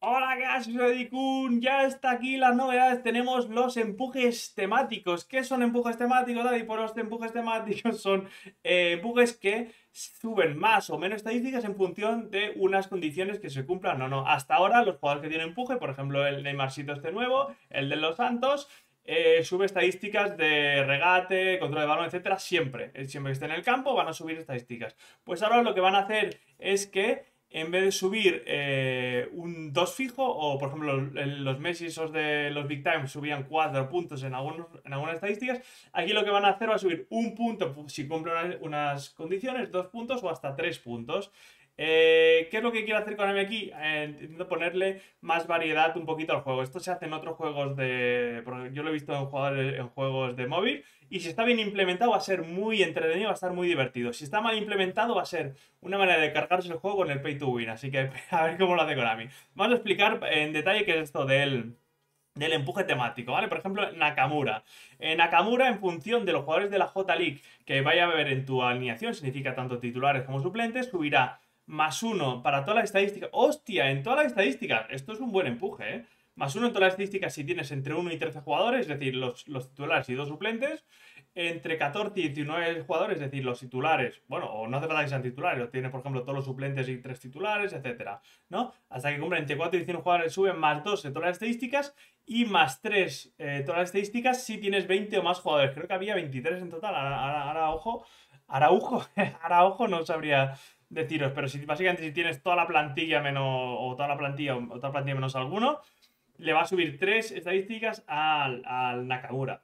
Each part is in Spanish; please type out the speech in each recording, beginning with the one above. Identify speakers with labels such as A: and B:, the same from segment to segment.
A: Hola, ¿qué haces, Edikun? Ya está aquí las novedades. Tenemos los empujes temáticos. ¿Qué son empujes temáticos, Daddy? Pues los empujes temáticos son empujes que suben más o menos estadísticas en función de unas condiciones que se cumplan o no. Hasta ahora, los jugadores que tienen empuje, por ejemplo, el Neymarcito este nuevo, el de los Santos, sube estadísticas de regate, control de balón, etcétera, siempre. Siempre que esté en el campo van a subir estadísticas. Pues ahora lo que van a hacer es que en vez de subir un 2 fijo, o por ejemplo los Messi esos de los Big Time subían 4 puntos en algunas estadísticas, aquí lo que van a hacer va a subir un punto si cumplen unas condiciones, 2 puntos o hasta 3 puntos. ¿Qué es lo que quiero hacer con aquí? Intento ponerle más variedad un poquito al juego. Esto se hace en otros juegos de... Yo lo he visto en juegos de móvil. Y si está bien implementado va a ser muy entretenido, va a estar muy divertido. Si está mal implementado va a ser una manera de cargarse el juego con el pay to win. Así que a ver cómo lo hace Konami. Vamos a explicar en detalle qué es esto del empuje temático, ¿vale? Por ejemplo, Nakamura. Nakamura, en función de los jugadores de la J-League que vaya a haber en tu alineación, significa tanto titulares como suplentes, subirá +1 para todas las estadísticas. ¡Hostia! En todas las estadísticas. Esto es un buen empuje, ¿eh? +1 en todas las estadísticas si tienes entre 1 y 13 jugadores, es decir, los titulares y 2 suplentes. Entre 14 y 19 jugadores, es decir, los titulares, bueno, o no hace falta que sean titulares, o tienes, por ejemplo, todos los suplentes y 3 titulares, etcétera, ¿no? Hasta que cumplen entre 4 y 19 jugadores suben +2 en todas las estadísticas y +3 todas las estadísticas si tienes 20 o más jugadores. Creo que había 23 en total, ahora ojo, Araujo, Araujo no sabría deciros, pero si básicamente si tienes toda la plantilla menos, o toda la plantilla, o toda la plantilla menos alguno, le va a subir 3 estadísticas al Nakamura.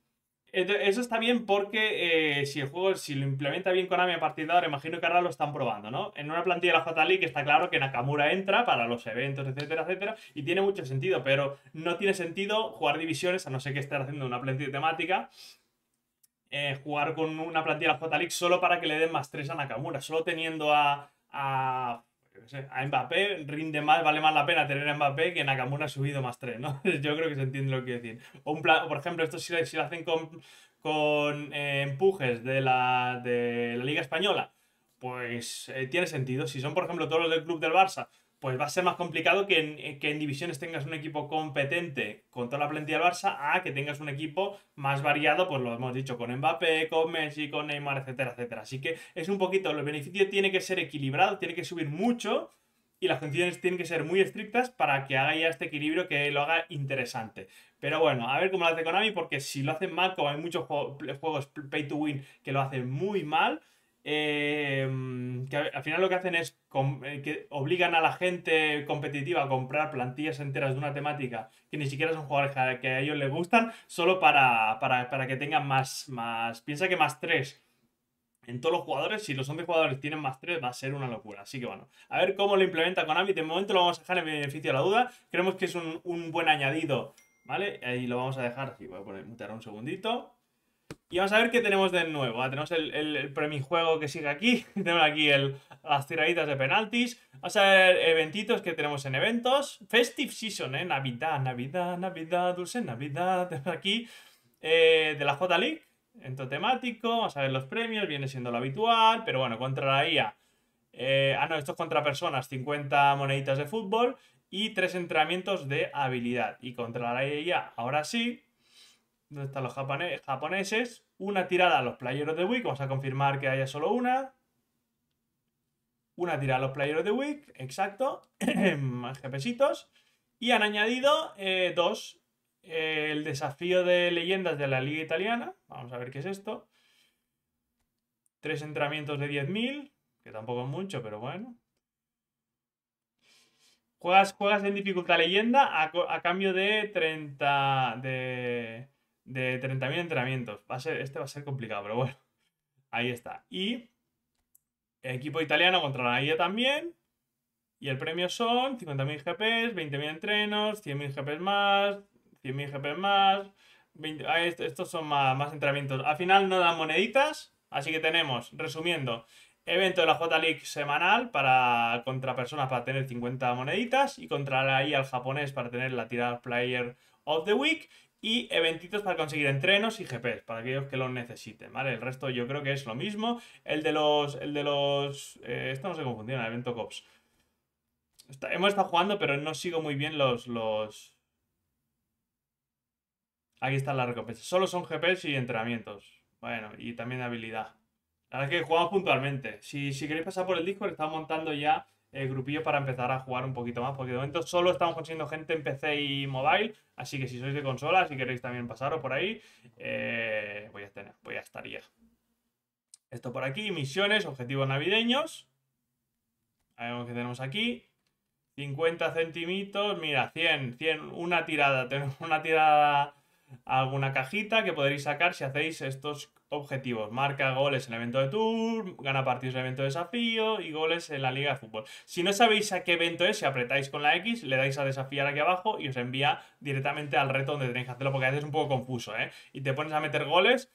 A: Eso está bien porque si el juego, si lo implementa bien Konami a partir de ahora, imagino que ahora lo están probando, ¿no? En una plantilla de la J-League está claro que Nakamura entra para los eventos, etcétera, etcétera, y tiene mucho sentido, pero no tiene sentido jugar divisiones, a no ser que esté haciendo una plantilla temática, jugar con una plantilla de la J-League solo para que le den +3 a Nakamura, solo teniendo yo qué sé, a Mbappé, rinde más, vale más la pena tener a Mbappé que Nakamura ha subido +3, ¿no? Yo creo que se entiende lo que quiero decir. O un plan, por ejemplo, esto si lo hacen con empujes de la Liga Española, pues tiene sentido. Si son, por ejemplo, todos los del club del Barça, pues va a ser más complicado que en divisiones tengas un equipo competente con toda la plantilla del Barça a que tengas un equipo más variado, pues lo hemos dicho, con Mbappé, con Messi, con Neymar, etcétera, etcétera. Así que es un poquito, el beneficio tiene que ser equilibrado, tiene que subir mucho y las condiciones tienen que ser muy estrictas para que haga ya este equilibrio que lo haga interesante. Pero bueno, a ver cómo lo hace Konami, porque si lo hacen mal, como hay muchos juegos pay to win que lo hacen muy mal, que al final lo que hacen es que obligan a la gente competitiva a comprar plantillas enteras de una temática que ni siquiera son jugadores que a ellos les gustan, solo para que tengan más. Piensa que +3 en todos los jugadores, si los 11 jugadores tienen +3, va a ser una locura. Así que bueno, a ver cómo lo implementa Konami. De momento lo vamos a dejar en beneficio de la duda. Creemos que es un buen añadido, ¿vale? Ahí lo vamos a dejar. Aquí voy a poner mutear un segundito. Y vamos a ver qué tenemos de nuevo. Tenemos el premijuego que sigue aquí. Tenemos aquí las tiraditas de penaltis. Vamos a ver eventitos que tenemos en eventos. Festive Season, Navidad, Navidad, Navidad, dulce Navidad. Tenemos aquí de la J-League. Evento temático. Vamos a ver los premios. Viene siendo lo habitual. Pero bueno, contra la IA. No, esto es contra personas. 50 moneditas de fútbol. Y 3 entrenamientos de habilidad. Y contra la IA, ahora sí. ¿Dónde están los japoneses? Una tirada a los Player of the Week. Vamos a confirmar que haya solo una. Una tirada a los Player of the Week. Exacto. Más GPsitos. Y han añadido dos. El desafío de leyendas de la Liga Italiana. Vamos a ver qué es esto. 3 entrenamientos de 10.000. Que tampoco es mucho, pero bueno. Juegas en dificultad leyenda a cambio de 30. De 30.000 entrenamientos. Este va a ser complicado, pero bueno. Ahí está. Y equipo italiano contra la IA también. Y el premio son 50.000 GPs, 20.000 entrenos, 100.000 GPs más, 100.000 GPs más. Estos son más entrenamientos. Al final no dan moneditas. Así que tenemos, resumiendo, evento de la J-League semanal contra personas para tener 50 moneditas. Y contra la IA al japonés para tener la tirada Player of the Week. Y eventitos para conseguir entrenos y GPs, para aquellos que los necesiten, ¿vale? El resto yo creo que es lo mismo. Esto no sé cómo funciona, el evento COPS. Hemos estado jugando, pero no sigo muy bien los... Aquí están las recompensas. Solo son GPs y entrenamientos. Bueno, y también de habilidad. La verdad es que jugamos puntualmente. Si queréis pasar por el Discord, estamos montando ya grupillos para empezar a jugar un poquito más. Porque de momento solo estamos consiguiendo gente en PC y mobile. Así que si sois de consola, si queréis también pasaros por ahí, voy a estar ya. Esto por aquí, misiones, objetivos navideños. Vemos que tenemos aquí. 50 centímetros, mira, 100, una tirada. Tenemos una tirada a alguna cajita que podréis sacar si hacéis estos objetivos. Marca goles en el evento de Tour, gana partidos en el evento de desafío y goles en la Liga de Fútbol. Si no sabéis a qué evento es, si apretáis con la X, le dais a desafiar aquí abajo y os envía directamente al reto donde tenéis que hacerlo, porque a veces es un poco confuso, ¿eh? Y te pones a meter goles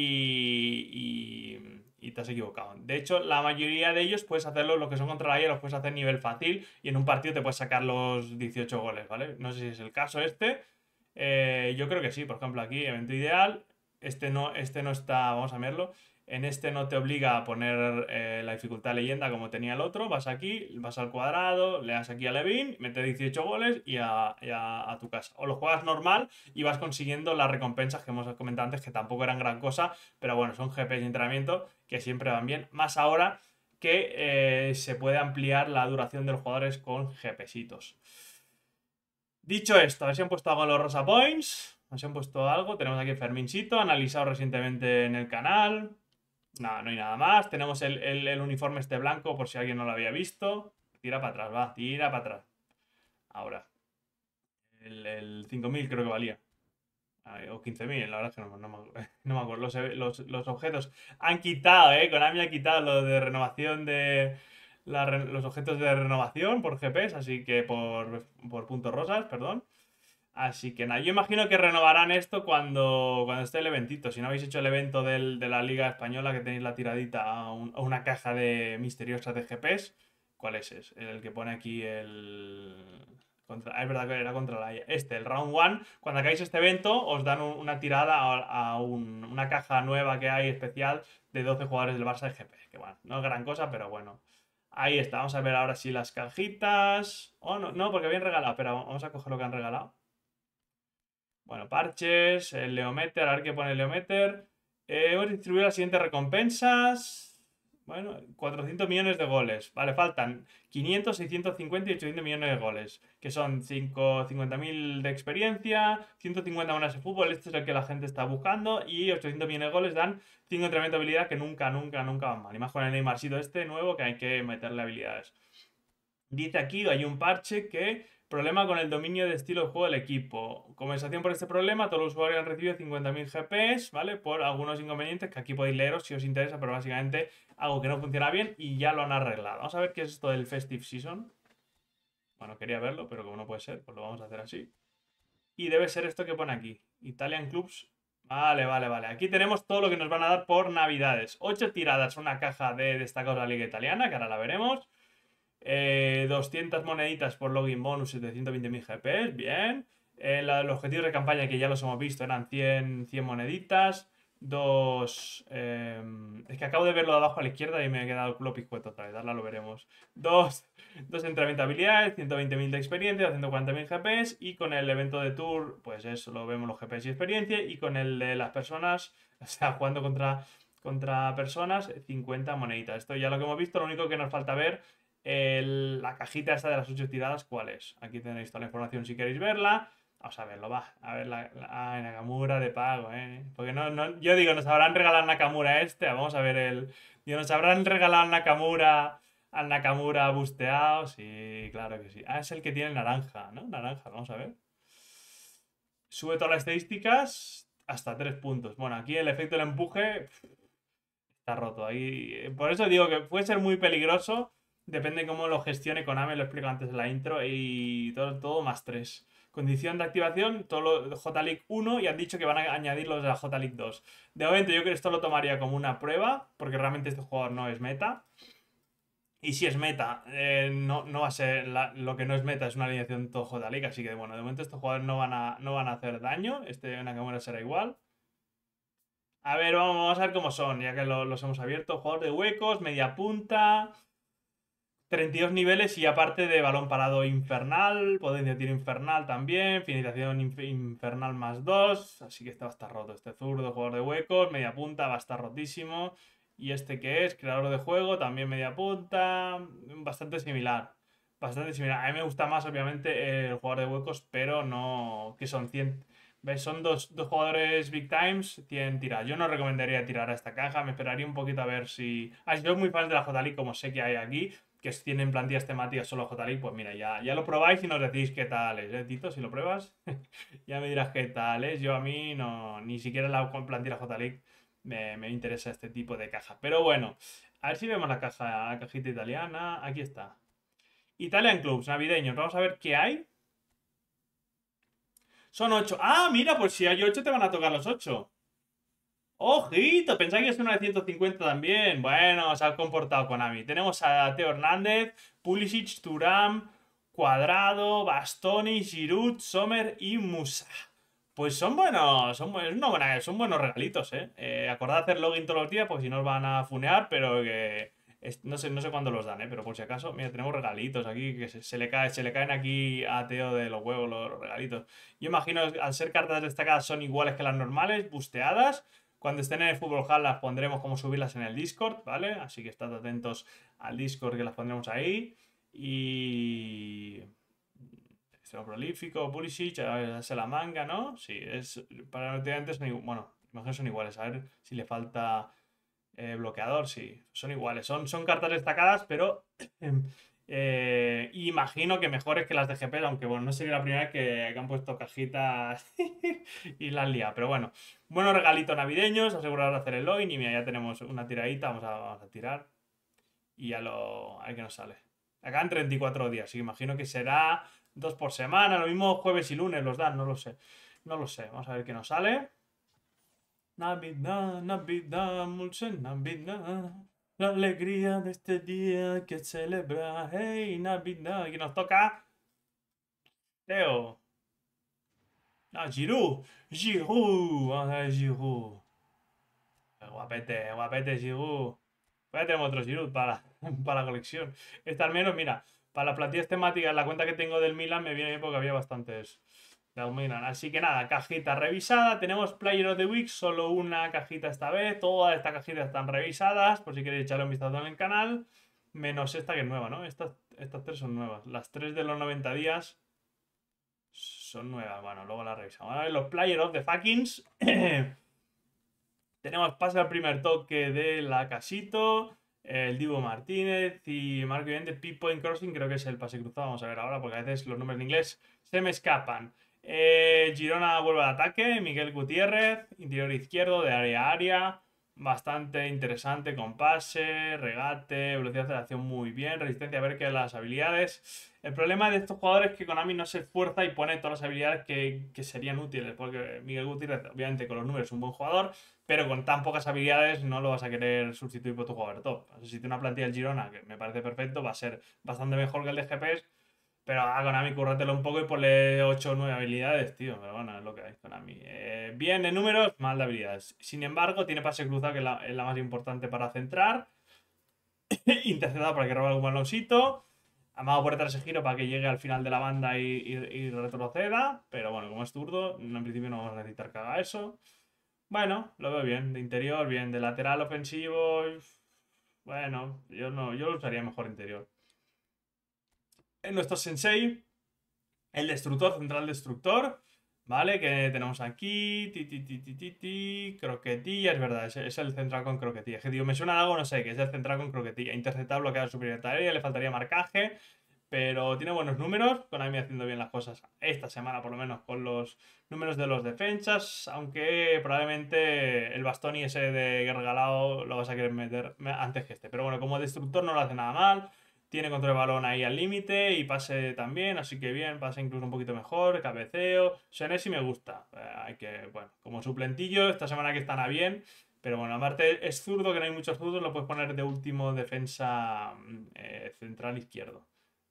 A: y te has equivocado. De hecho, la mayoría de ellos puedes hacerlo, lo que son contra la IA, los puedes hacer nivel fácil y en un partido te puedes sacar los 18 goles, ¿vale? No sé si es el caso este. Yo creo que sí, por ejemplo, aquí, evento ideal. Este no está, vamos a verlo. En este no te obliga a poner la dificultad leyenda como tenía el otro. Vas aquí, vas al cuadrado, le das aquí a Levin, mete 18 goles y a tu casa. O lo juegas normal y vas consiguiendo las recompensas que hemos comentado antes, que tampoco eran gran cosa, pero bueno, son GPs de entrenamiento que siempre van bien. Más ahora que se puede ampliar la duración de los jugadores con GPsitos. Dicho esto, a ver si han puesto algo en los Rosa Points. A ver si han puesto algo. Tenemos aquí el Ferminchito, analizado recientemente en el canal. No, no hay nada más. Tenemos el uniforme este blanco, por si alguien no lo había visto. Tira para atrás, va, tira para atrás. Ahora. El 5.000 creo que valía. O 15.000, la verdad es que no me acuerdo. Los objetos han quitado, Konami ha quitado lo de renovación de... los objetos de renovación por GPs, así que por puntos rosas, perdón. Así que nada, yo imagino que renovarán esto cuando esté el eventito. Si no habéis hecho el evento de la Liga Española, que tenéis la tiradita a una caja de misteriosa de GPs. ¿Cuál es ese? El que pone aquí es verdad que era contra la IA. El Round 1. Cuando hagáis este evento, os dan una tirada a una caja nueva que hay especial de 12 jugadores del Barça de GP. Que bueno, no es gran cosa, pero bueno. Ahí está. Vamos a ver ahora si las cajitas. Oh, no, porque habían regalado. Pero vamos a coger lo que han regalado. Bueno, parches, el Leometer, a ver qué pone el Leometer. Hemos distribuido las siguientes recompensas. Bueno, 400 millones de goles. Vale, faltan 500, 650 y 800 millones de goles. Que son 50.000 de experiencia, 150 monedas de fútbol. Este es el que la gente está buscando. Y 800 millones de goles dan 5 entrenamiento de habilidad que nunca van mal. Y más con el Neymarcito este nuevo que hay que meterle habilidades. Dice aquí, hay un parche que problema con el dominio de estilo de juego del equipo. Compensación por este problema, todos los usuarios han recibido 50.000 GPs, ¿vale? Por algunos inconvenientes que aquí podéis leeros si os interesa, pero básicamente algo que no funciona bien y ya lo han arreglado. Vamos a ver qué es esto del Festive Season. Bueno, quería verlo, pero como no puede ser, pues lo vamos a hacer así. Y debe ser esto que pone aquí. Italian Clubs. Vale. Aquí tenemos todo lo que nos van a dar por Navidades. 8 tiradas, una caja de destacados de la Liga Italiana, que ahora la veremos. 200 moneditas por login bonus de 120.000 GPs, bien. Los objetivos de campaña que ya los hemos visto eran 100 moneditas. Es que acabo de verlo de abajo a la izquierda y me he quedado el culo piscueto otra vez. Ahora lo veremos. Dos entrenamiento de habilidades, 120.000 de experiencia, 140.000 GPs. Y con el evento de tour, pues eso lo vemos los GPs y experiencia. Y con el de las personas, o sea, jugando contra personas, 50 moneditas. Esto ya lo que hemos visto, lo único que nos falta ver la cajita esta de las 8 tiradas, ¿cuál es? Aquí tenéis toda la información si queréis verla. Vamos a verlo, va. A ver Nakamura de pago, Porque yo digo, nos habrán regalado Nakamura este. Vamos a ver digo, nos habrán regalado al Nakamura busteado. Sí, claro que sí. Ah, es el que tiene naranja, ¿no? Naranja, vamos a ver. Sube todas las estadísticas hasta 3 puntos. Bueno, aquí el efecto del empuje está roto. Ahí, por eso digo que puede ser muy peligroso. Depende de cómo lo gestione Konami, lo explico antes en la intro. Y todo más 3. Condición de activación, todo lo J-League 1 y han dicho que van a añadir los de la J-League 2. De momento yo creo que esto lo tomaría como una prueba, porque realmente este jugador no es meta. Y si es meta, no va a ser lo que no es meta, es una alineación todo J-League, así que bueno, de momento estos jugadores no van a hacer daño. Este Nakamura será igual. A ver, vamos a ver cómo son, ya que los hemos abierto. Jugador de huecos, media punta. 32 niveles y aparte de balón parado infernal, potencia de tiro infernal también, finalización infernal más 2, así que este va a estar roto. Este zurdo, jugador de huecos, media punta, va a estar rotísimo. Y este que es, creador de juego, también media punta, bastante similar. Bastante similar. A mí me gusta más, obviamente, el jugador de huecos, pero no. Que son 100. ¿Ves? Son dos jugadores big times, tienen tirar. Yo no recomendaría tirar a esta caja, me esperaría un poquito a ver si. Ah, si soy muy fan de la J-League, como sé que hay aquí, que tienen plantillas temáticas solo J-League, pues mira, ya lo probáis y nos decís qué tal es, ¿eh, Tito? Si lo pruebas, ya me dirás qué tal es. Yo a mí no, ni siquiera la plantilla J-League me interesa este tipo de caja. Pero bueno, a ver si vemos la caja, la cajita italiana. Aquí está. Italian Clubs, navideños. Vamos a ver qué hay. Son 8. Ah, mira, pues si hay 8 te van a tocar los 8. Ojito, pensáis que es una de 150 también. Bueno, se ha comportado Konami. Tenemos a Teo Hernández, Pulisic, Thuram, Cuadrado, Bastoni, Giroud, Sommer y Musa. Pues son buenos, son buenos regalitos, ¿eh? Acordad de hacer login todos los días porque si no os van a funear, pero que no sé cuándo los dan, ¿eh? Pero por si acaso, mira, tenemos regalitos aquí que se le caen aquí a Teo de los huevos los regalitos. Yo imagino, al ser cartas destacadas son iguales que las normales, busteadas. Cuando estén en el Fútbol Hall las pondremos como subirlas en el Discord, ¿vale? Así que estad atentos al Discord que las pondremos ahí. Y... Extremo prolífico, Pulisic, se la manga, ¿no? Sí, es para los son bueno, imagino son iguales. A ver si le falta bloqueador, sí, son iguales. Son cartas destacadas, pero imagino que mejores que las de GP, aunque bueno, no sería la primera vez que han puesto cajitas y las han liado. Pero bueno, buenos regalitos navideños, asegurar de hacer el login y mira, ya tenemos una tiradita, vamos a tirar y a ver qué nos sale. Acá en 34 días, así que imagino que será 2 por semana, lo mismo jueves y lunes los dan, no lo sé. No lo sé, vamos a ver qué nos sale. Navidad, Navidad, dulce Navidad. La alegría de este día que celebra. Hey, Navidad. Y nos toca. Teo. Ah, Giroud. Giroud. Vamos a ver, Giroud. Guapete, guapete, Giroud. Voy a tener otro Giroud para la colección. Este al menos, mira, para las plantillas temáticas, la cuenta que tengo del Milan me viene bien porque había bastantes del Milan. Así que nada, cajita revisada. Tenemos Player of the Week, solo una cajita esta vez. Todas estas cajitas están revisadas, por si queréis echarle un vistazo en el canal. Menos esta que es nueva, ¿no? Estas tres son nuevas. Las tres de los 90 días son nuevas. Bueno, luego las revisamos. A ver, los Player of the Fuckings. Tenemos pase al primer toque de la Casito, el Divo Martínez y Marco Llorente, Point Crossing, creo que es el pase cruzado. Vamos a ver ahora, porque a veces los nombres en inglés se me escapan. Girona vuelve al ataque, Miguel Gutiérrez, interior izquierdo de área a área. Bastante interesante con pase, regate, velocidad de aceleración muy bien, resistencia a ver que las habilidades. El problema de estos jugadores es que Konami no se esfuerza y pone todas las habilidades que serían útiles, porque Miguel Gutiérrez, obviamente con los números es un buen jugador, pero con tan pocas habilidades no lo vas a querer sustituir por tu jugador top. Si tiene una plantilla del Girona, que me parece perfecto, va a ser bastante mejor que el de GPS, pero a Konami cúrratelo un poco y ponle 8 o 9 habilidades, tío. Pero bueno, es lo que hay, Konami. Bien de números, mal de habilidades. Sin embargo, tiene pase cruzado, que es la más importante para centrar. Interceptado para que robe algún baloncito. Amago por detrás ese giro para que llegue al final de la banda y retroceda. Pero bueno, como es zurdo, en principio no vamos a necesitar que haga eso. Bueno, lo veo bien. De interior, bien. De lateral ofensivo. Bueno, yo lo usaría mejor interior. En nuestro Sensei, el destructor, central destructor. ¿Vale? Que tenemos aquí. Croquetilla, es verdad, es el central con croquetilla. Es que digo, me suena algo, no sé, que es el central con croquetilla. Interceptar, bloquear, superior tarea, le faltaría marcaje. Pero tiene buenos números, Konami haciendo bien las cosas esta semana, por lo menos con los números de los defensas. Aunque probablemente el Bastoni ese de Gergalao lo vas a querer meter antes que este. Pero bueno, como destructor no lo hace nada mal. Tiene control de balón ahí al límite y pase también, así que bien, pase incluso un poquito mejor, cabeceo. Senesi me gusta. Bueno, como suplentillo, esta semana que están a bien. Pero bueno, aparte es zurdo, que no hay muchos zurdos, lo puedes poner de último defensa central izquierdo.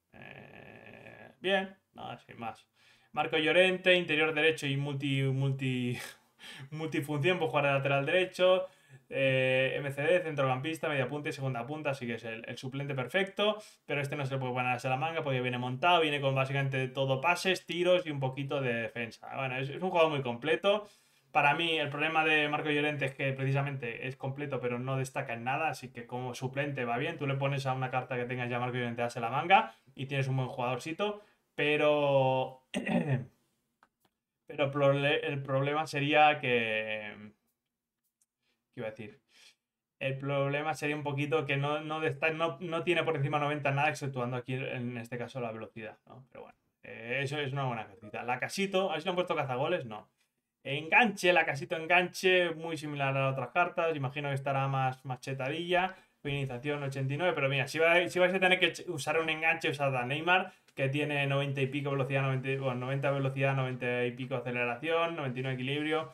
A: Bien, nada, sin más. Marco Llorente, interior derecho y multifunción, puede jugar de lateral derecho. MCD, centrocampista, media punta y segunda punta, así que es el suplente perfecto, pero este no se le puede poner a Salamanca porque viene montado, viene con básicamente todo pases, tiros y un poquito de defensa. Bueno, es un jugador muy completo. Para mí, el problema de Marco Llorente es que precisamente es completo, pero no destaca en nada. Así que como suplente va bien. Tú le pones a una carta que tengas ya Marco Llorente, dase la manga y tienes un buen jugadorcito. Pero. Pero el problema sería que. ¿Qué iba a decir? El problema sería un poquito que no tiene por encima 90 nada, exceptuando aquí en este caso la velocidad, ¿no? Pero bueno, eso es una buena cosita. La Casito, ¿a ver si le han puesto cazagoles? No. Enganche, la Casito enganche, muy similar a las otras cartas. Imagino que estará más chetadilla. Finalización 89, pero mira, si vais a tener que usar un enganche, usad a Neymar, que tiene 90 y pico velocidad, 90 velocidad, 90 y pico aceleración, 99 equilibrio.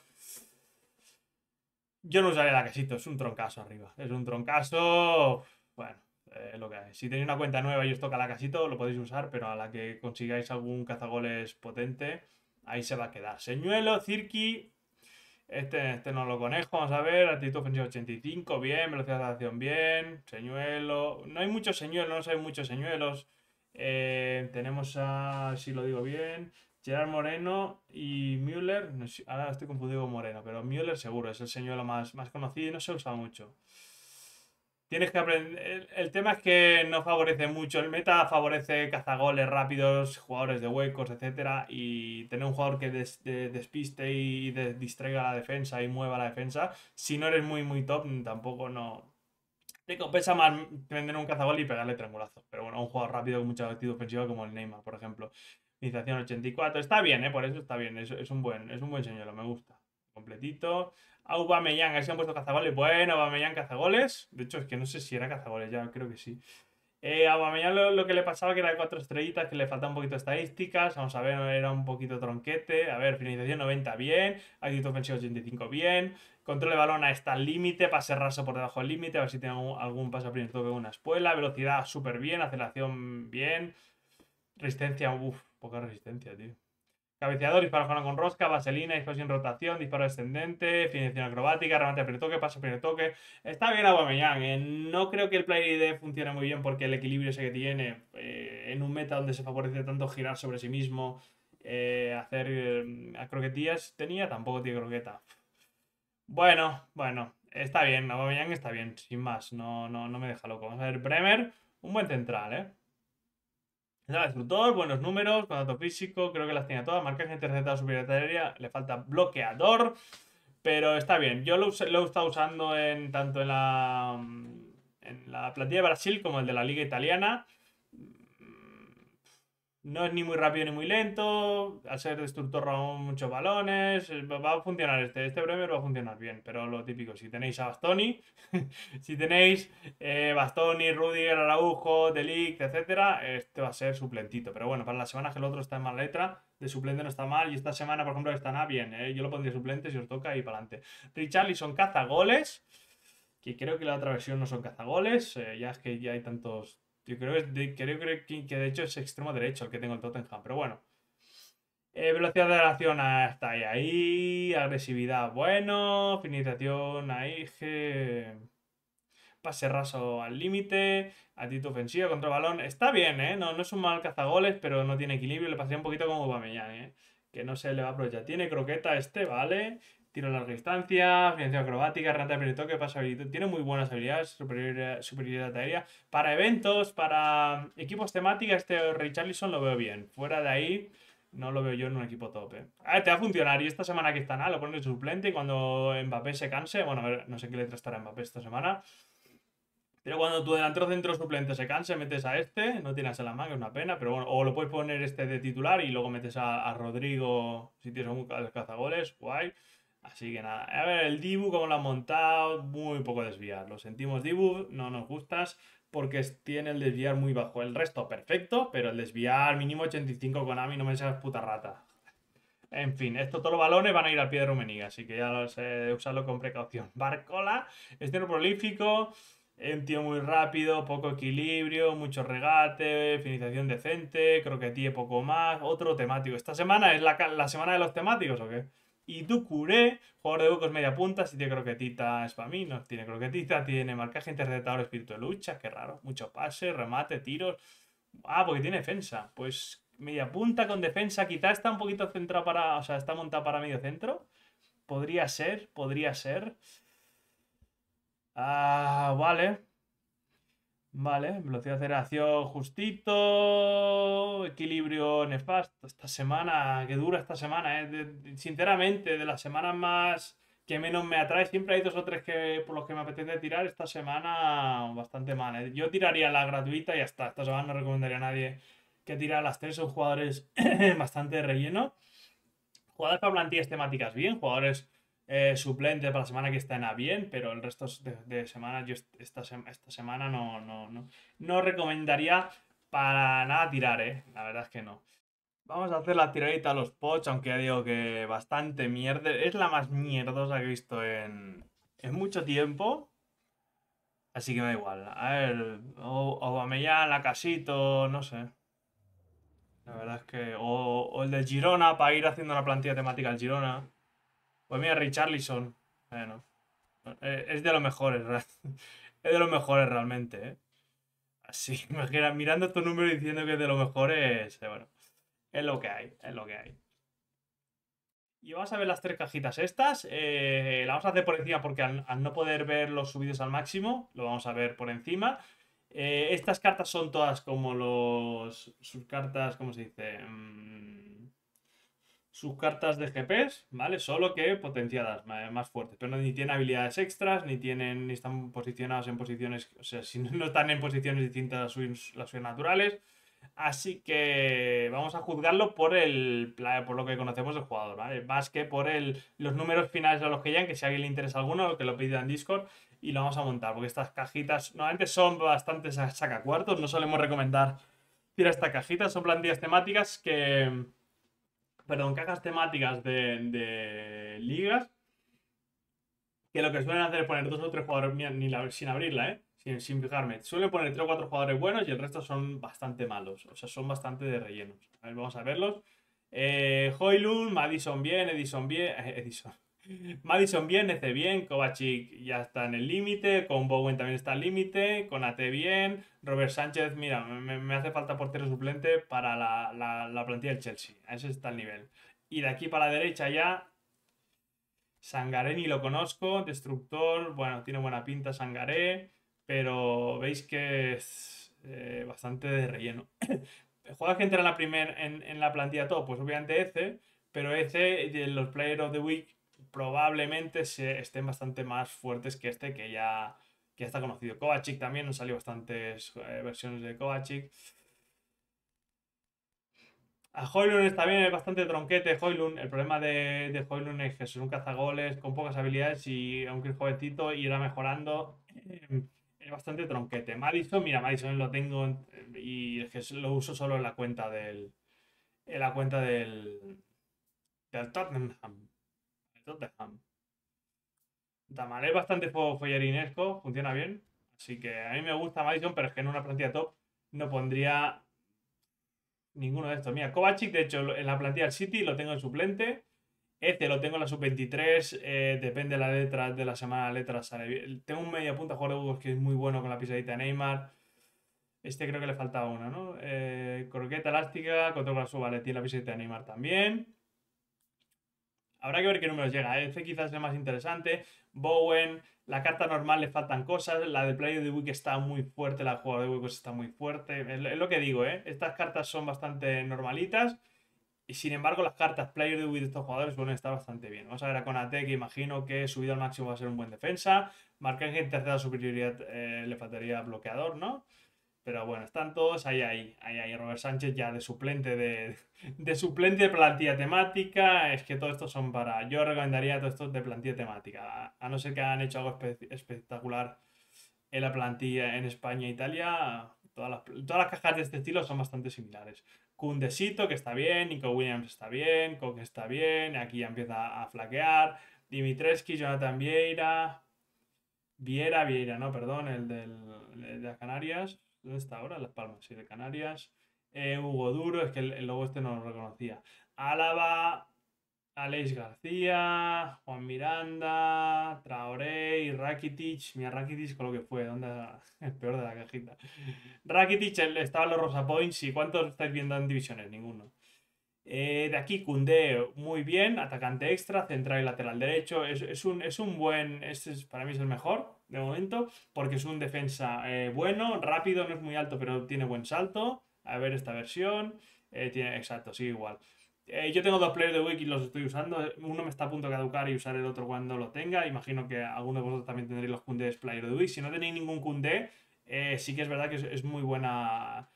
A: Yo no usaría la Casito, es un troncazo arriba. Es un troncazo. Bueno, lo que hay. Si tenéis una cuenta nueva y os toca la Casito, lo podéis usar, pero a la que consigáis algún cazagoles potente, ahí se va a quedar. Señuelo, Cirqui. Este no lo conejo, vamos a ver. Actitud ofensiva 85, bien. Velocidad de acción, bien. Señuelo. No hay muchos señuelos, no hay muchos señuelos. Tenemos a, si lo digo bien, Gerard Moreno y Müller. No sé, ahora estoy confundido con Moreno, pero Müller seguro es el señuelo más conocido y no se usa mucho. Tienes que aprender. El tema es que no favorece mucho. El meta favorece cazagoles rápidos, jugadores de huecos, etcétera. Y tener un jugador que despiste y distraiga la defensa y mueva la defensa. Si no eres muy top, tampoco no. Te compensa más vender un cazagol y pegarle triangulazo. Pero bueno, un jugador rápido con mucha actitud ofensiva como el Neymar, por ejemplo. Iniciación 84. Está bien, por eso está bien. Es un buen señuelo, me gusta. Completito. Aubameyang, ahí se han puesto cazagoles. Bueno, Aubameyang cazagoles. De hecho, es que no sé si era cazagoles, ya creo que sí. Aubameyang lo que le pasaba que era de 4 estrellitas, que le faltaba un poquito de estadísticas. Vamos a ver, era un poquito tronquete. A ver, finalización 90 bien. Actitud ofensiva 85 bien. Control de balón está al límite. Pase raso por debajo del límite. A ver si tiene algún pase a primer toque una espuela. Velocidad súper bien. Aceleración bien. Resistencia, uff, poca resistencia, tío. Cabeceador, disparo con rosca, vaselina, disparo sin rotación, disparo descendente, finalización acrobática, remate a primer toque, paso a primer toque. Está bien Aubameyang, No creo que el play ID funcione muy bien porque el equilibrio ese que tiene en un meta donde se favorece tanto girar sobre sí mismo, hacer acroquetías, tampoco tiene croqueta. Bueno, está bien, Aubameyang está bien, sin más, no me deja loco. Vamos a ver, Bremer, un buen central, Destructor, buenos números, contacto físico, creo que las tiene todas. Marcaje, interceptado, superioridad aérea, le falta bloqueador, pero está bien. Yo lo he estado usando tanto en la plantilla de Brasil como el de la Liga Italiana. No es ni muy rápido ni muy lento. Al ser destructor roba muchos balones. Va a funcionar este Bremer va a funcionar bien. Pero lo típico, si tenéis a Bastoni, si tenéis Bastoni, Rudiger, Araujo, De Ligt, etcétera, este va a ser suplentito. Pero bueno, para las semanas que el otro está en mala letra, de suplente no está mal. Y esta semana, por ejemplo, está nada bien. Yo lo pondría suplente si os toca y para adelante. Richarlison cazagoles. Que creo que la otra versión no son cazagoles. Ya es que ya hay tantos. Yo creo que de hecho es extremo derecho el que tengo el Tottenham, pero bueno. Velocidad de reacción está ahí. Agresividad, bueno. Finalización ahí. Pase raso al límite. Actitud ofensiva, contra balón. Está bien, No es un mal cazagoles, pero no tiene equilibrio. Le pasaría un poquito como Aubameyang, que no se le va a aprovechar. Tiene croqueta vale. Tiro a larga distancia, financiación acrobática, remate de primer toque, pase habilidad. Tiene muy buenas habilidades, superioridad aérea. Para eventos, para equipos temáticos, este Richarlison lo veo bien. Fuera de ahí, no lo veo yo en un equipo top. A ver, te va a funcionar. Y esta semana que está nada, lo pones de suplente. Y cuando Mbappé se canse, bueno, a ver, no sé qué letra estará Mbappé esta semana. Pero cuando tu delantero centro suplente se canse, metes a no tienes a la manga, es una pena. Pero bueno, o lo puedes poner de titular y luego metes a Rodrigo si tienes un cazagoles, guay. Así que nada, a ver, el Dibu, como lo han montado, muy poco desviar. Lo sentimos, Dibu, no nos gustas porque tiene el desviar muy bajo. El resto, perfecto, pero el desviar mínimo 85 con Ami, no me seas puta rata. En fin, todos los balones van a ir al pie de Rummenigge, así que ya lo sé, usarlo con precaución. Barcola, estilo prolífico, un tío muy rápido, poco equilibrio, mucho regate, finalización decente, croquetie poco más, otro temático. ¿Esta semana es la semana de los temáticos o qué? Y Doucouré, jugador de huecos media punta, si tiene croquetita es para mí, no tiene croquetita, tiene marcaje, interceptador, espíritu de lucha, qué raro, mucho pase, remate, tiros. Ah, porque tiene defensa. Pues media punta con defensa, quizá está un poquito centrado para, o sea, está montado para medio centro. Podría ser, podría ser. Ah, vale. Vale, velocidad de aceleración justito, equilibrio nefasto. Esta semana, qué dura esta semana, ¿eh? Sinceramente, de las semanas más que menos me atrae, siempre hay dos o tres que por los que me apetece tirar. Esta semana bastante mal, ¿eh? Yo tiraría la gratuita y ya está. Esta semana no recomendaría a nadie que tirara las tres. Son jugadores bastante de relleno. Jugadores para plantillas temáticas bien, jugadores suplentes para la semana que estén a bien, pero el resto de semanas, yo esta semana no recomendaría para nada tirar, La verdad es que no. Vamos a hacer la tiradita a los pots, aunque ya digo que bastante mierda. Es la más mierdosa que he visto en mucho tiempo. Así que me da igual. A ver, Aubameyang, Lacasito, no sé. La verdad es que. O el del Girona para ir haciendo una plantilla temática al Girona. Pues mira, Richarlison. Bueno, es de los mejores, es de los mejores realmente, ¿eh? Así, imagina, mirando estos números y diciendo que es de los mejores, bueno, es lo que hay, es lo que hay. Y vamos a ver las tres cajitas estas. La vamos a hacer por encima porque al no poder ver los subidos al máximo, lo vamos a ver por encima. Estas cartas son todas como sus cartas, ¿cómo se dice? Sus cartas de GPs, ¿vale? Solo que potenciadas, más fuertes. Pero ni tienen habilidades extras, ni están posicionados en posiciones. O sea, si no están en posiciones distintas a las suyas naturales. Así que vamos a juzgarlo por lo que conocemos del jugador, ¿vale? Más que por los números finales a los que llegan, que si a alguien le interesa alguno, que lo pida en Discord y lo vamos a montar. Porque estas cajitas normalmente son bastante sacacuartos, no solemos recomendar tirar esta cajita, son plantillas temáticas perdón, cajas temáticas de ligas, que lo que suelen hacer es poner dos o tres jugadores, mira, sin abrirla, sin fijarme. Suelen poner tres o cuatro jugadores buenos y el resto son bastante malos. O sea, son bastante de rellenos. A ver, vamos a verlos. Højlund, Madison bien, Edison bien. Edison. Madison bien, Eze bien, Kovacic ya está en el límite, con Bowen también está al límite, con AT bien, Robert Sánchez, mira, me hace falta portero suplente para la plantilla del Chelsea, a ese está el nivel. Y de aquí para la derecha ya, Sangaré ni lo conozco, Destructor, bueno, tiene buena pinta Sangaré, pero veis que es bastante de relleno. Jugadores que entran en la plantilla top, pues obviamente Eze, pero Eze, los Player of the Week probablemente estén bastante más fuertes que este que ya está conocido. Kovacic también, han salido bastantes versiones de Kovacic. A Højlund está bien, es bastante tronquete Højlund. El problema de Højlund es que es un cazagoles con pocas habilidades y aunque es jovencito y irá mejorando, es bastante tronquete. Madison, mira, Madison lo tengo y es que lo uso solo en la cuenta del Tottenham. El Tottenham. Tamal es bastante follerinesco, funciona bien. Así que a mí me gusta Madison, pero es que en una plantilla top no pondría ninguno de estos. Mira, Kovacic, de hecho, en la plantilla del City lo tengo en suplente. Este lo tengo en la sub-23. Depende de la letra de la semana, la letra sale bien. Tengo un media punta jugador de Burgos que es muy bueno con la pisadita de Neymar. Este creo que le faltaba una, ¿no? Croqueta elástica, control con su vale, tiene la pisadita de Neymar también. Habrá que ver qué números llega. Este quizás es el más interesante. Bowen, la carta normal le faltan cosas. La de Player of the Week está muy fuerte. La de jugador de Week está muy fuerte. Es lo que digo, ¿eh? Estas cartas son bastante normalitas. Y sin embargo, las cartas Player of the Week de estos jugadores suelen estar bastante bien. Vamos a ver a Konate, que imagino que subido al máximo va a ser un buen defensa. Marcaje en tercera superioridad le faltaría bloqueador, ¿no? Pero bueno, están todos ahí. Robert Sánchez ya de suplente de plantilla temática. Es que todos estos son para. Yo recomendaría todos estos de plantilla temática. A no ser que hayan hecho algo espectacular en la plantilla en España e Italia. Todas las cajas de este estilo son bastante similares. Kundesito, que está bien. Nico Williams está bien. Coque está bien. Aquí ya empieza a flaquear. Dimitrescu, Jonathan Vieira, no, perdón, el de las Canarias. ¿Dónde está ahora? Las Palmas, sí, de Canarias. Hugo Duro, es que el logo este no lo reconocía. Álava, Aleix García, Juan Miranda, Traoré y Rakitic. Mira, Rakitic con lo que fue, ¿dónde? El peor de la cajita. Rakitic estaba en los Rosa Points. ¿Y cuántos estáis viendo en divisiones? Ninguno. De aquí, Koundé, muy bien, atacante extra, central y lateral derecho. Es un buen, para mí es el mejor de momento, porque es un defensa bueno, rápido, no es muy alto, pero tiene buen salto. A ver esta versión. Exacto, sí, igual. Yo tengo dos players de Wiki y los estoy usando. Uno me está a punto de caducar y usar el otro cuando lo tenga. Imagino que alguno de vosotros también tendréis los Koundé Player de Wiki. Si no tenéis ningún Koundé, sí que es verdad que es muy buena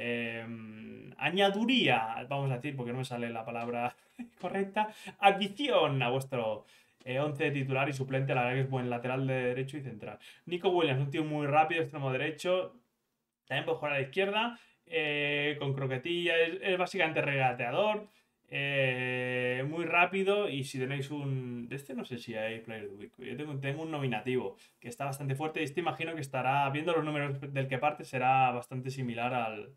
A: añaduría, vamos a decir, porque no me sale la palabra correcta, adición a vuestro 11 titular y suplente. La verdad que es buen lateral de derecho y central. Nico Williams, un tío muy rápido, extremo derecho, también puede jugar a la izquierda, con croquetilla, es básicamente regateador. Muy rápido. Y si tenéis un... De este no sé si hay Player of the Week. Yo tengo un nominativo que está bastante fuerte. Y este imagino que estará, viendo los números del que parte, será bastante similar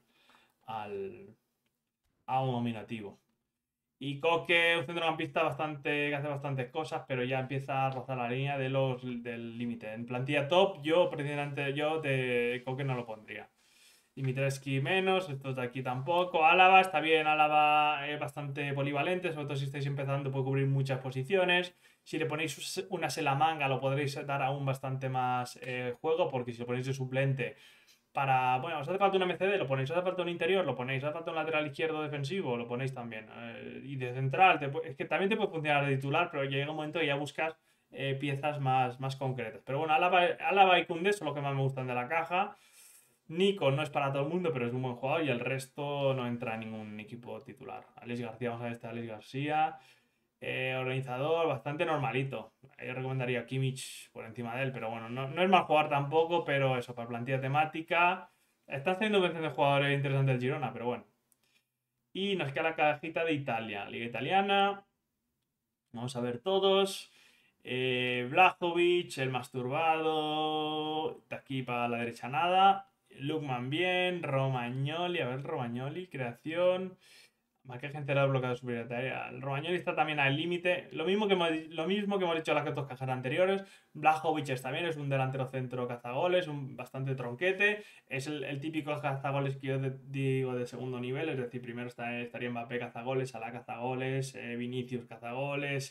A: al, a un nominativo. Y Coque, un centrocampista que hace bastantes cosas, pero ya empieza a rozar la línea del límite. En plantilla top, yo de Coque no lo pondría. Dimitrescu menos, estos de aquí tampoco. Álava está bien, Álava es bastante polivalente, sobre todo si estáis empezando, puede cubrir muchas posiciones. Si le ponéis una Selamanga, lo podréis dar aún bastante más juego, porque si lo ponéis de suplente bueno, os hace falta una MCD, lo ponéis, os hace falta un interior, lo ponéis, os hace falta un lateral izquierdo defensivo, lo ponéis también. Y de central, es que también te puede funcionar de titular, pero llega un momento que ya buscas piezas más concretas. Pero bueno, Álava y Koundé son los que más me gustan de la caja. Nico no es para todo el mundo, pero es un buen jugador y el resto no entra en ningún equipo titular. Alex García, vamos a ver este Alex García. Organizador bastante normalito. Yo recomendaría Kimmich por encima de él, pero bueno, no es mal jugar tampoco, pero eso, para plantilla temática. Está haciendo de jugadores interesantes el Girona, pero bueno. Y nos queda la cajita de Italia, Liga Italiana. Vamos a ver todos. Vlahovic, el masturbado. De aquí para la derecha nada. Lukman bien. Romagnoli, a ver, Romagnoli, creación. Marcaje encerrado, bloqueado superior. El Romagnoli está también al límite. Lo mismo que hemos dicho en las dos cajas anteriores. Blajovic también es un delantero centro cazagoles, un bastante tronquete. Es el típico cazagoles que yo digo de segundo nivel. Es decir, primero estaría Mbappé cazagoles, Salah cazagoles, Vinicius cazagoles,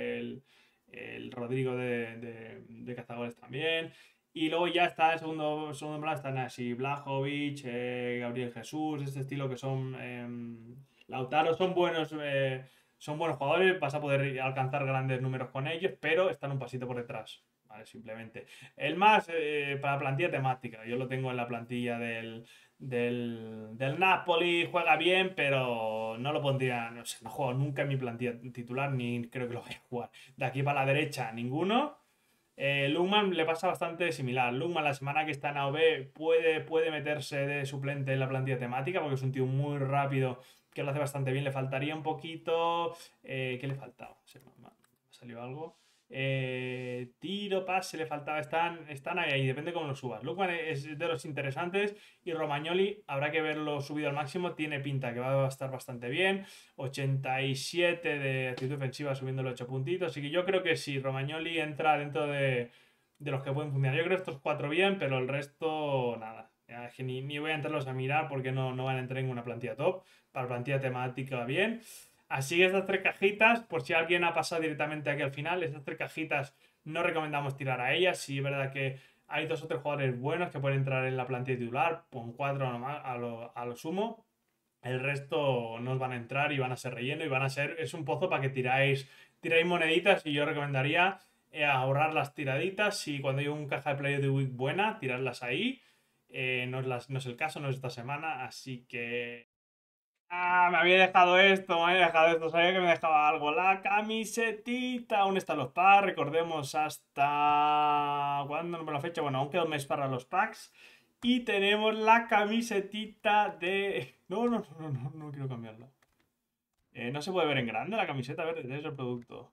A: el Rodrigo de cazagoles también. Y luego ya está el segundo plano, están así Blajovic, Gabriel Jesús, este estilo que son Lautaro, son buenos jugadores, vas a poder alcanzar grandes números con ellos, pero están un pasito por detrás, ¿vale? Simplemente. El más para plantilla temática, yo lo tengo en la plantilla del Napoli, juega bien, pero no lo pondría, no sé, no juego nunca en mi plantilla titular, ni creo que lo vaya a jugar. De aquí para la derecha, ninguno. Lungman le pasa bastante similar. Lungman la semana que está en AOB puede meterse de suplente en la plantilla temática porque es un tío muy rápido que lo hace bastante bien. Le faltaría un poquito. ¿Qué le faltaba? Me salió algo. Tiro, pase, le faltaba. Están ahí, depende cómo lo subas. Lukman es de los interesantes y Romagnoli habrá que verlo subido al máximo. Tiene pinta que va a estar bastante bien. 87 de actitud ofensiva, subiéndolo 8 puntitos. Así que yo creo que si Romagnoli entra dentro de los que pueden funcionar. Yo creo que estos 4 bien, pero el resto nada. Ya, es que ni voy a entrarlos a mirar porque no van a entrar en una plantilla top. Para plantilla temática bien. Así que estas 3 cajitas, por si alguien ha pasado directamente aquí al final, estas 3 cajitas no recomendamos tirar a ellas. Sí, es verdad que hay 2 o 3 jugadores buenos que pueden entrar en la plantilla titular, con 4 nomás, a lo sumo. El resto no os van a entrar y van a ser relleno y es un pozo para que tiráis moneditas. Y yo recomendaría ahorrar las tiraditas y cuando hay un caja de Player of the Week buena, tirarlas ahí. No es el caso, no es esta semana, así que me había dejado esto, sabía que me dejaba algo. La camisetita, aún están los packs, recordemos hasta... ¿Cuándo? No me la fecha, bueno, aún queda un mes para los packs. Y tenemos la camisetita de... No quiero cambiarla. No se puede ver en grande la camiseta, a ver, es el producto.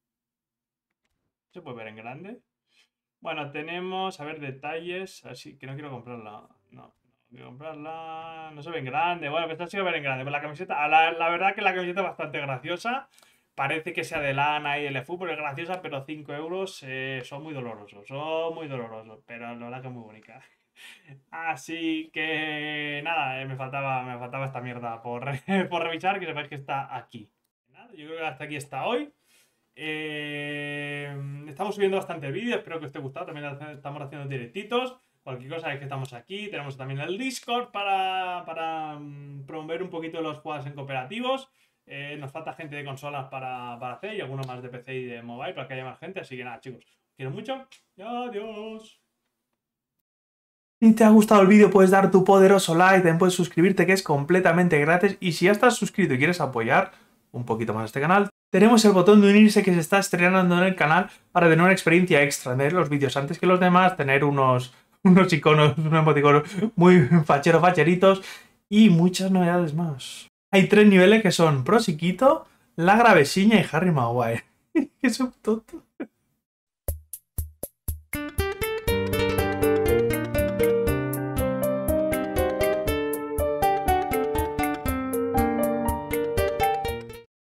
A: ¿Se puede ver en grande? Bueno, tenemos, a ver, detalles, así que no quiero comprarla. No quiero comprarla. No se ve en grande. Bueno, pues esta sí va a ver en grande. Pues la camiseta, la verdad que la camiseta es bastante graciosa. parece que sea de lana y el fútbol es graciosa, pero 5 euros son muy dolorosos. Son muy dolorosos, pero la verdad que es muy bonita. Así que nada, me faltaba esta mierda por, por revisar, que sepáis que está aquí. Nada, yo creo que hasta aquí está hoy. Estamos subiendo bastante vídeos, espero que os esté gustando. También estamos haciendo directitos. Cualquier cosa es que estamos aquí. Tenemos también el Discord para promover un poquito los juegos en cooperativos. Nos falta gente de consolas para hacer y alguno más de PC y de mobile para que haya más gente. Así que nada, chicos, os quiero mucho y adiós. Si te ha gustado el vídeo puedes dar tu poderoso like, también puedes suscribirte que es completamente gratis y si ya estás suscrito y quieres apoyar un poquito más este canal, tenemos el botón de unirse que se está estrenando en el canal para tener una experiencia extra, ver los vídeos antes que los demás, tener unos iconos, unos emoticonos muy facheritos y muchas novedades más. Hay 3 niveles que son Prosiquito, La Gravesiña y Harry Maguire. ¡Qué subtonto!